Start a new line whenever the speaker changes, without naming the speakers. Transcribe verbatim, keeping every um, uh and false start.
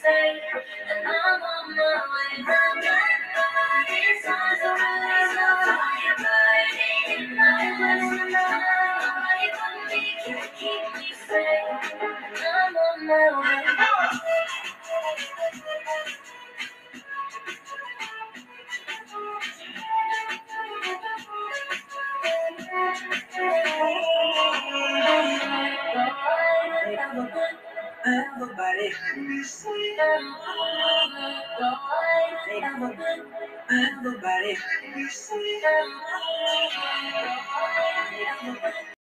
say, and I'm on my way. Nobody's on the rise, no fire burning in my life. Nobody but me can keep me safe, and I'm on my way. Everybody, everybody, everybody.